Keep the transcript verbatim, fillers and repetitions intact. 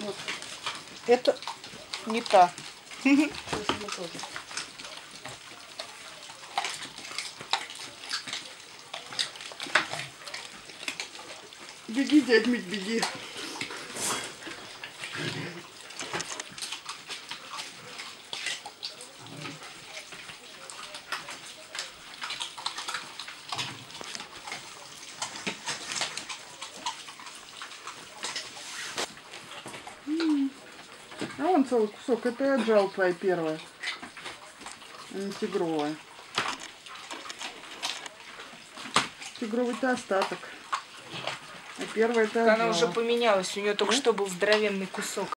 Вот. Это не та. Беги, дядь Мить, беги. А вон целый кусок. Это и отжал твоя первая. А не тигровая. Тигровый-то остаток. А первая-то Она уже поменялась. У нее только да? что был здоровенный кусок.